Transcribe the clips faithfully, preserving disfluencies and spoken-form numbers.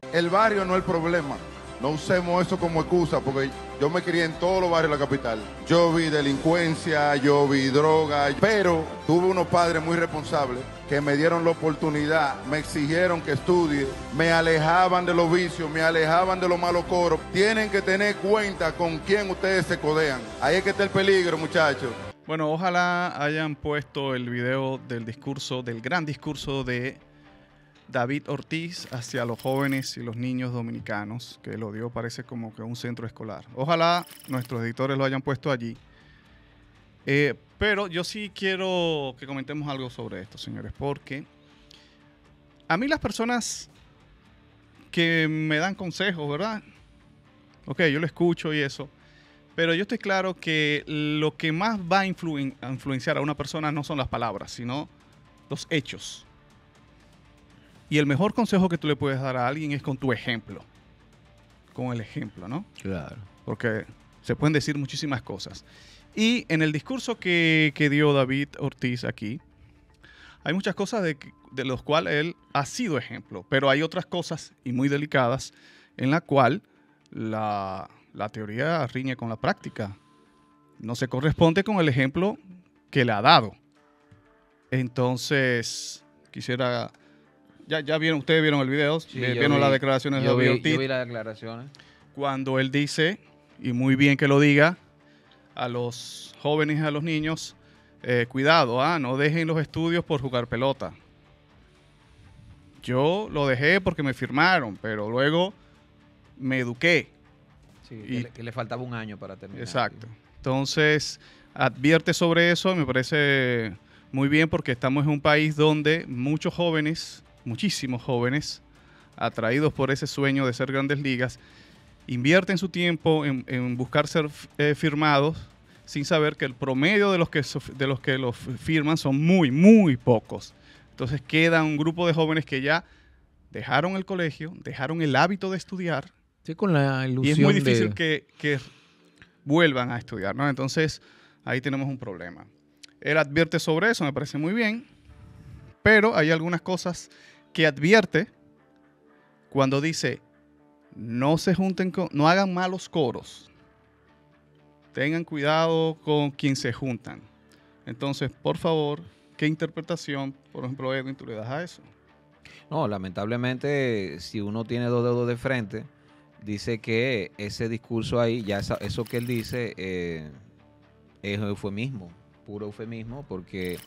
El barrio no es el problema. No usemos eso como excusa, porque yo me crié en todos los barrios de la capital. Yo vi delincuencia, yo vi droga, pero tuve unos padres muy responsables que me dieron la oportunidad, me exigieron que estudie, me alejaban de los vicios, me alejaban de los malos coros. Tienen que tener cuenta con quién ustedes se codean. Ahí es que está el peligro, muchachos. Bueno, ojalá hayan puesto el video del discurso, del gran discurso de David Ortiz hacia los jóvenes y los niños dominicanos, que lo dio parece como que un centro escolar. Ojalá nuestros editores lo hayan puesto allí. Eh, pero yo sí quiero que comentemos algo sobre esto, señores, porque a mí las personas que me dan consejos, ¿verdad? Ok, yo lo escucho y eso, pero yo estoy claro que lo que más va a, influen- a influenciar a una persona no son las palabras, sino los hechos. Y el mejor consejo que tú le puedes dar a alguien es con tu ejemplo. Con el ejemplo, ¿no? Claro. Porque se pueden decir muchísimas cosas. Y en el discurso que, que dio David Ortiz aquí, hay muchas cosas de, de las cuales él ha sido ejemplo, pero hay otras cosas, y muy delicadas, en la cual la, la teoría riñe con la práctica. No se corresponde con el ejemplo que le ha dado. Entonces, quisiera... Ya, ya vieron, ustedes vieron el video, Sí, vieron vi, las declaraciones de yo David vi, Ortiz. Yo vi las declaraciones. Cuando él dice, y muy bien que lo diga, a los jóvenes y a los niños, eh, cuidado, ah, no dejen los estudios por jugar pelota. Yo lo dejé porque me firmaron, pero luego me eduqué. Sí, Y- que, le, que le faltaba un año para terminar. Exacto. Entonces, advierte sobre eso, me parece muy bien porque estamos en un país donde muchos jóvenes, muchísimos jóvenes, atraídos por ese sueño de ser grandes ligas, invierten su tiempo en, en buscar ser eh, firmados sin saber que el promedio de los que, sof- de los que los firman son muy, muy pocos. Entonces queda un grupo de jóvenes que ya dejaron el colegio, dejaron el hábito de estudiar, Sí, con la y ilusión es muy difícil de... que, que vuelvan a estudiar, ¿no? Entonces, ahí tenemos un problema. Él advierte sobre eso, me parece muy bien, pero hay algunas cosas que advierte cuando dice, no se junten con, no hagan malos coros. Tengan cuidado con quien se juntan. Entonces, por favor, ¿qué interpretación, por ejemplo, Edwin, tú le das a eso? No, lamentablemente, si uno tiene dos dedos de frente, dice que ese discurso ahí, ya esa- eso que él dice, eh, es eufemismo, puro eufemismo, porque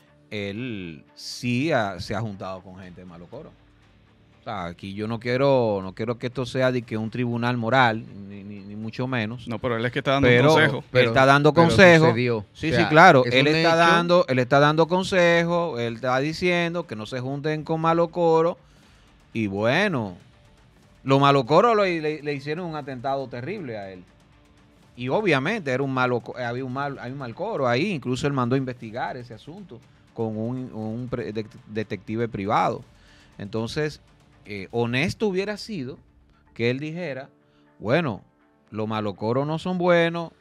él sí ha- se ha juntado con gente de malo coro. O sea, aquí yo no quiero, no quiero que esto sea de que un tribunal moral, ni, ni- ni mucho menos. No, pero él es que está dando Pero, un consejo. él está dando pero consejos. sucedió. Sí, O sea, sí, claro. es Él un está hecho. dando, él está dando consejos, él está diciendo que no se junten con malo coro. Y bueno, los malo coro le, le- le hicieron un atentado terrible a él. Y obviamente era un malo, co- había un mal, hay un mal coro ahí. Incluso él mandó a investigar ese asunto con un, un pre- de- detective privado. Entonces, eh, honesto hubiera sido que él dijera, bueno, los malocoros no son buenos.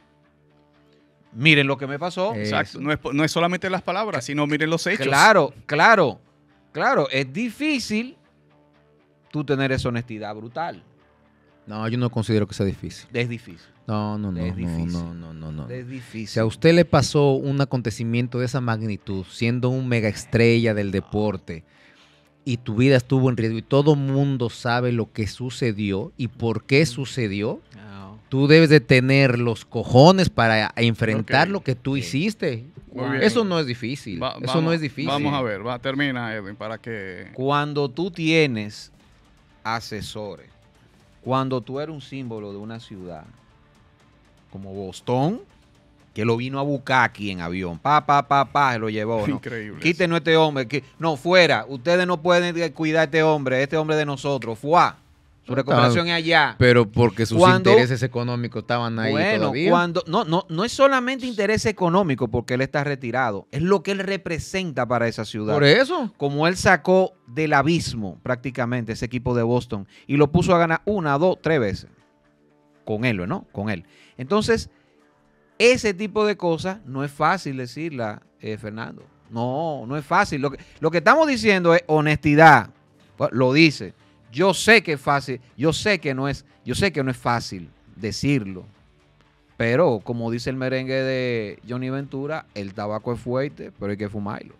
Miren lo que me pasó. Eh, Exacto. No es, no es solamente las palabras, sino miren los hechos. Claro, claro, claro. Es difícil tú tener esa honestidad brutal. No, yo no considero que sea difícil. Es difícil. No, no, no, Es no, difícil. no, no, no, no. Es difícil. Si a usted le pasó un acontecimiento de esa magnitud, siendo un mega estrella del deporte, y tu vida estuvo en riesgo y todo mundo sabe lo que sucedió y por qué sucedió, No. tú debes de tener los cojones para enfrentar Ok. lo que tú Sí. hiciste. Muy bien. Eso no es difícil. Va- Eso vamos- no es difícil. Vamos a ver, va, termina, Edwin, para que... Cuando tú tienes asesores, cuando tú eres un símbolo de una ciudad, como Boston, que lo vino a buscar aquí en avión, pa, pa, pa, pa, se lo llevó. ¿no? Increíble. Quítenos este hombre, que, no, fuera, ustedes no pueden de- cuidar a este hombre, este hombre de nosotros, fuá. Su recomendación es allá. Pero porque sus Cuando- intereses económicos estaban ahí Bueno, todavía. cuando no, no, no es solamente interés económico porque él está retirado, es lo que él representa para esa ciudad. Por eso. Como él sacó del abismo prácticamente ese equipo de Boston y lo puso a ganar una, dos, tres veces. Con él, ¿no? Con él. Entonces, ese tipo de cosas no es fácil decirla, eh, Fernando. No, no es fácil. Lo que, lo que estamos diciendo es honestidad. Pues, lo dice. Yo sé que es fácil, yo sé que no es, yo sé que no es fácil decirlo, pero como dice el merengue de Johnny Ventura, el tabaco es fuerte, pero hay que fumarlo.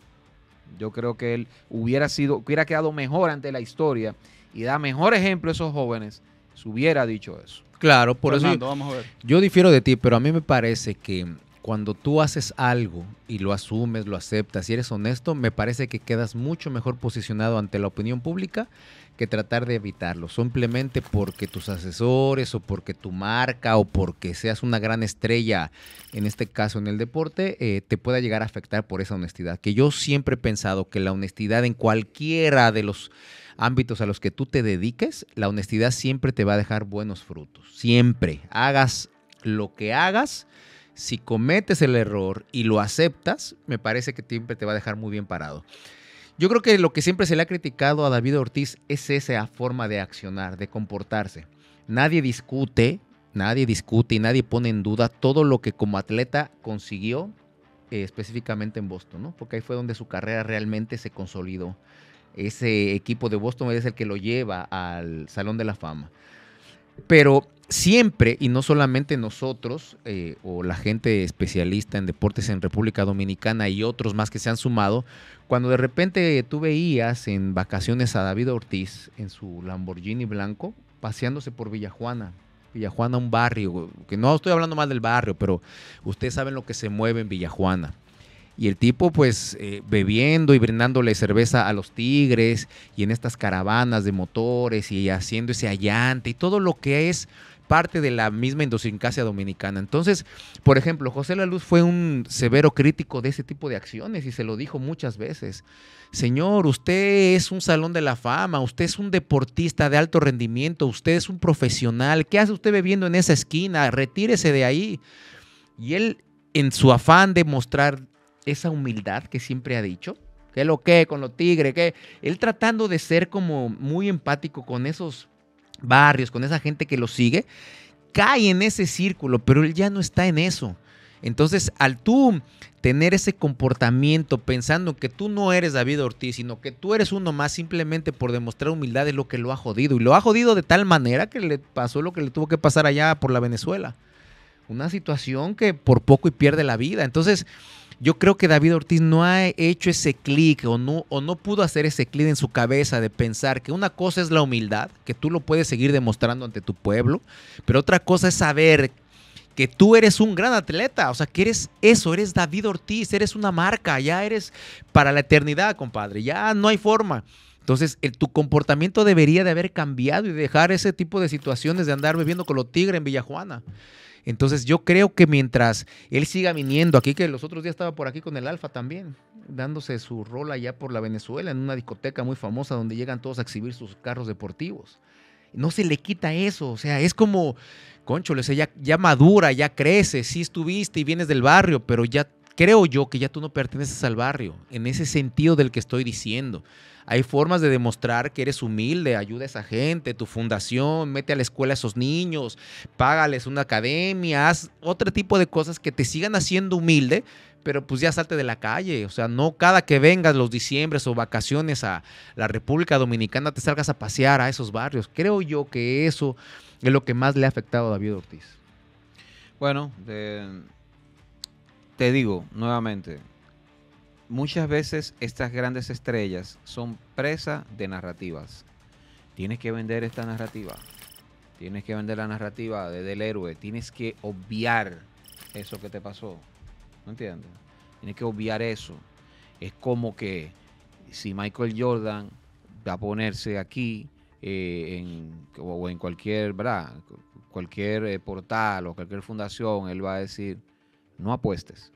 Yo creo que él hubiera sido, hubiera quedado mejor ante la historia y da mejor ejemplo a esos jóvenes si hubiera dicho eso. Claro, por Fernando, eso vamos a ver. yo, yo difiero de ti, pero a mí me parece que cuando tú haces algo y lo asumes, lo aceptas y eres honesto, me parece que quedas mucho mejor posicionado ante la opinión pública que tratar de evitarlo, simplemente porque tus asesores o porque tu marca o porque seas una gran estrella, en este caso en el deporte, eh, te pueda llegar a afectar por esa honestidad. Que yo siempre he pensado que la honestidad en cualquiera de los ámbitos a los que tú te dediques, la honestidad siempre te va a dejar buenos frutos. Siempre. Hagas lo que hagas, si cometes el error y lo aceptas, me parece que siempre te va a dejar muy bien parado. Yo creo que lo que siempre se le ha criticado a David Ortiz es esa forma de accionar, de comportarse. Nadie discute, nadie discute y nadie pone en duda todo lo que como atleta consiguió eh, específicamente en Boston, ¿no? Porque ahí fue donde su carrera realmente se consolidó. Ese equipo de Boston es el que lo lleva al Salón de la Fama. Pero siempre, y no solamente nosotros eh, o la gente especialista en deportes en República Dominicana y otros más que se han sumado, cuando de repente tú veías en vacaciones a David Ortiz en su Lamborghini blanco paseándose por Villajuana, Villajuana, un barrio, que no estoy hablando más del barrio, pero ustedes saben lo que se mueve en Villajuana. Y el tipo pues eh, bebiendo y brindándole cerveza a los tigres y en estas caravanas de motores y haciendo ese allante y todo lo que es parte de la misma idiosincrasia dominicana. Entonces, por ejemplo, José La Luz fue un severo crítico de ese tipo de acciones y se lo dijo muchas veces. Señor, usted es un salón de la fama, usted es un deportista de alto rendimiento, usted es un profesional. ¿Qué hace usted bebiendo en esa esquina? Retírese de ahí. Y él, en su afán de mostrar esa humildad que siempre ha dicho, que lo que con los tigres, que él tratando de ser como muy empático con esos barrios, con esa gente que lo sigue, cae en ese círculo, pero él ya no está en eso. Entonces, al tú tener ese comportamiento pensando que tú no eres David Ortiz, sino que tú eres uno más simplemente por demostrar humildad, es lo que lo ha jodido. Y lo ha jodido de tal manera que le pasó lo que le tuvo que pasar allá por la Venezuela. Una situación que por poco y pierde la vida. Entonces, yo creo que David Ortiz no ha hecho ese clic o no, o no pudo hacer ese clic en su cabeza de pensar que una cosa es la humildad, que tú lo puedes seguir demostrando ante tu pueblo, pero otra cosa es saber que tú eres un gran atleta, o sea, que eres eso, eres David Ortiz, eres una marca, ya eres para la eternidad, compadre, ya no hay forma. Entonces, el, tu comportamiento debería de haber cambiado y dejar ese tipo de situaciones de andar bebiendo con los tigres en Villajuana. Entonces yo creo que mientras él siga viniendo aquí, que los otros días estaba por aquí con el Alfa también, dándose su rol allá por la Venezuela, en una discoteca muy famosa donde llegan todos a exhibir sus carros deportivos. No se le quita eso, o sea, es como, cónchole, ya, ya madura, ya crece, sí estuviste y vienes del barrio, pero ya creo yo que ya tú no perteneces al barrio, en ese sentido del que estoy diciendo. Hay formas de demostrar que eres humilde, ayuda a esa gente, tu fundación, mete a la escuela a esos niños, págales una academia, haz otro tipo de cosas que te sigan haciendo humilde, pero pues ya salte de la calle. O sea, no cada que vengas los diciembres o vacaciones a la República Dominicana te salgas a pasear a esos barrios. Creo yo que eso es lo que más le ha afectado a David Ortiz. Bueno, te, te digo nuevamente, muchas veces estas grandes estrellas son presa de narrativas. Tienes que vender esta narrativa. Tienes que vender la narrativa de, del héroe. Tienes que obviar eso que te pasó. ¿No entiendes? Tienes que obviar eso. Es como que si Michael Jordan va a ponerse aquí eh, en, o en cualquier, ¿verdad? cualquier eh, portal o cualquier fundación, él va a decir, no apuestes.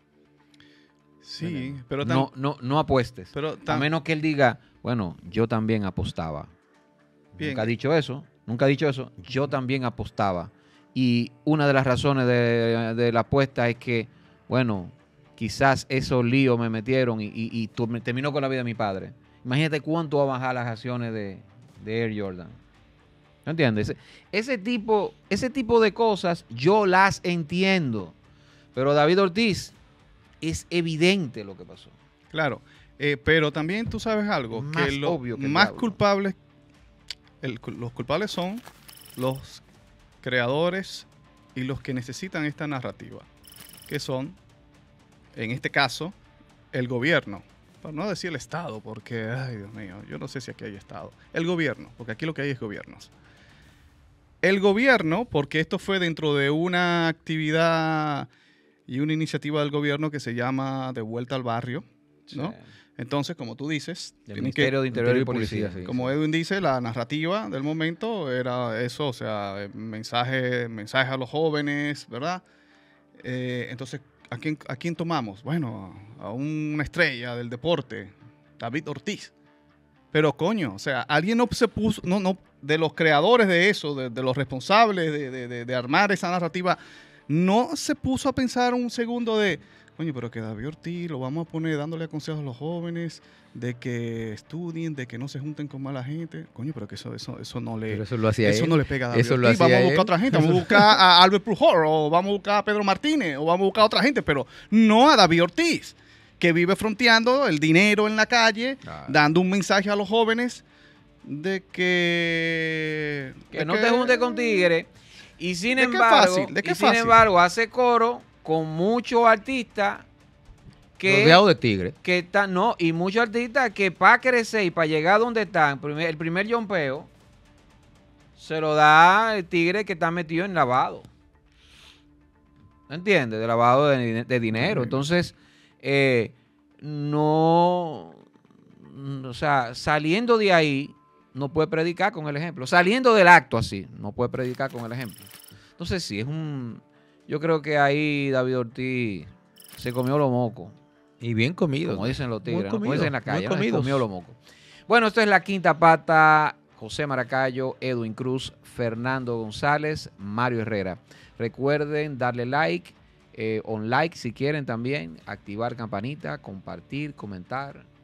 Sí, pero tam- no, no, no apuestes. pero tam- a menos que él diga, bueno, yo también apostaba. Bien. Nunca ha dicho eso, nunca ha dicho eso. Yo también apostaba. Y una de las razones de, de la apuesta es que, bueno, quizás esos líos me metieron y, y, y tu, me terminó con la vida de mi padre. Imagínate cuánto va a bajar las acciones de, de Air Jordan. ¿No entiendes? Ese, ese, tipo, ese tipo de cosas yo las entiendo. Pero David Ortiz, es evidente lo que pasó. Claro, eh, pero también tú sabes algo, Más que los obvio que el más diablo. culpables el- los culpables son los creadores y los que necesitan esta narrativa, que son, en este caso, el gobierno. Para no decir el Estado, porque, ay Dios mío, yo no sé si aquí hay Estado. El gobierno, porque aquí lo que hay es gobiernos. El gobierno, porque esto fue dentro de una actividad y una iniciativa del gobierno que se llama De Vuelta al Barrio, ¿no? Sí. Entonces, como tú dices, Del tienen Ministerio que, de Interior y Interior y Policía. Policía, sí. como Edwin dice, la narrativa del momento era eso, o sea, eh, mensaje, mensaje a los jóvenes, ¿verdad? Eh, entonces, ¿a quién, ¿a quién tomamos? Bueno, a una estrella del deporte, David Ortiz. Pero coño, o sea, alguien no se puso, no, no, de los creadores de eso, de, de los responsables de, de- de- de armar esa narrativa, no se puso a pensar un segundo de, coño, pero que David Ortiz lo vamos a poner dándole consejos a los jóvenes, de que estudien, de que no se junten con mala gente. Coño, pero que eso, eso, eso no le... Pero eso lo hacía Eso él. no le pega a David Eso lo Ortiz. hacía Vamos a buscar él. a otra gente. Vamos a buscar a Albert Pujol o vamos a buscar a Pedro Martínez o vamos a buscar a otra gente, pero no a David Ortiz, que vive fronteando el dinero en la calle, Claro. dando un mensaje a los jóvenes de que... Que de no te juntes con tigres. Y sin ¿De qué embargo, fácil? ¿De qué y sin fácil? embargo, hace coro con muchos artistas que, Rodeado de tigres. que están, no, y muchos artistas que para crecer y para llegar a donde están, primer- el primer yompeo, se lo da el tigre que está metido en lavado. ¿Entiendes? De lavado de, de dinero. Entonces, eh, no, o sea, saliendo de ahí, no puede predicar con el ejemplo. Saliendo del acto así, no puede predicar con el ejemplo. Entonces, sí, es un... Yo creo que ahí David Ortiz se comió los mocos. Y bien comido. Como dicen los tigres, Muy ¿no? Como comido, dicen en la muy calle, ¿no? Se comidos. comió los mocos. Bueno, esto es La Quinta Pata. José Maracayo, Edwin Cruz, Fernando González, Mario Herrera. Recuerden darle like, eh, on like si quieren también, activar campanita, compartir, comentar.